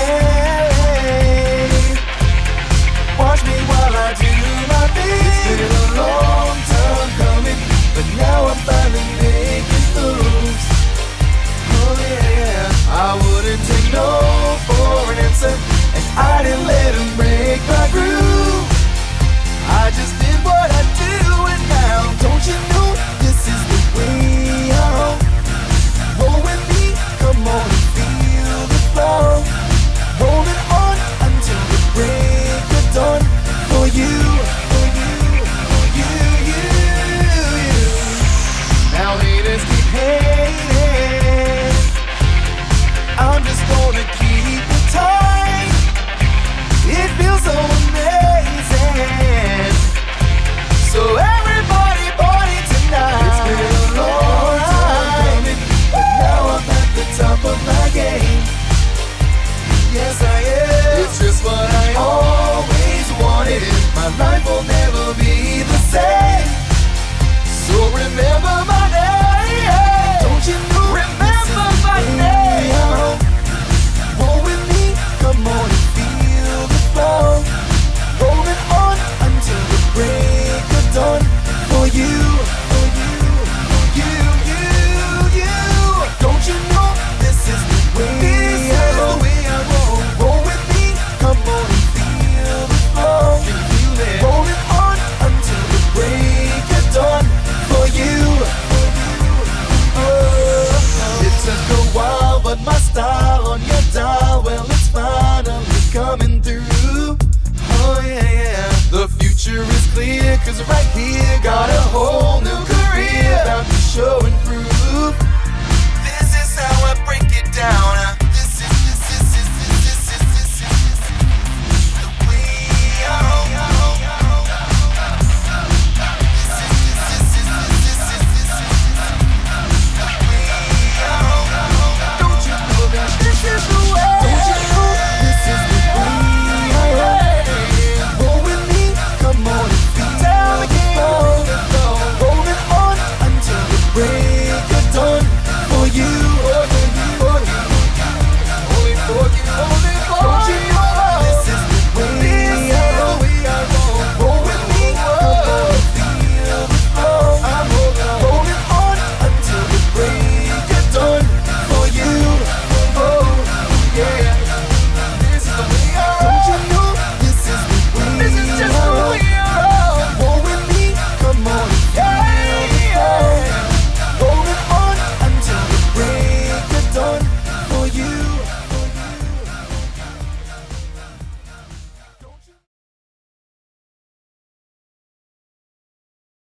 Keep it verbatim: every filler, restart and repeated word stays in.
Hey, watch me while I do my thing. It's been a long time coming, but now I'm finally making moves. Oh yeah, I wouldn't take no for an answer, and I didn't let him break my groove. I just did what I do, and now don't you know this is the way I roll? Roll with me, come on and feel the flow. Rolling on until the break of dawn. For you, for you, for you, you, you. Now haters keep hating, I'm just gonna keep it tight. It feels so amazing. So everybody party tonight. It's been a long time coming, but now I'm at the top of my game. Yes I am. It's just what I always wanted. My life will never be the same. So remember my name. Don't you know? Remember my name. Roll with me, come on and feel the flow. Rolling on until the break of dawn. For you, for you, for you, you, you. Don't you know this is the way this I roll? The way I roll. Roll with me, come on and feel the flow. Can you feel it? Rolling on until the break of dawn. For you, for you, oh. It took a while, but my style on your dial, well, it's finally coming through. Oh yeah, yeah. The future is clear, cause right here